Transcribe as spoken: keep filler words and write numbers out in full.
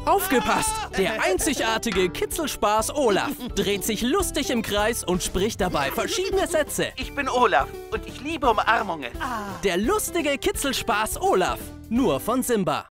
Aufgepasst! Der einzigartige Kitzelspaß Olaf dreht sich lustig im Kreis und spricht dabei verschiedene Sätze. Ich bin Olaf und ich liebe Umarmungen. Der lustige Kitzelspaß Olaf, nur von Simba.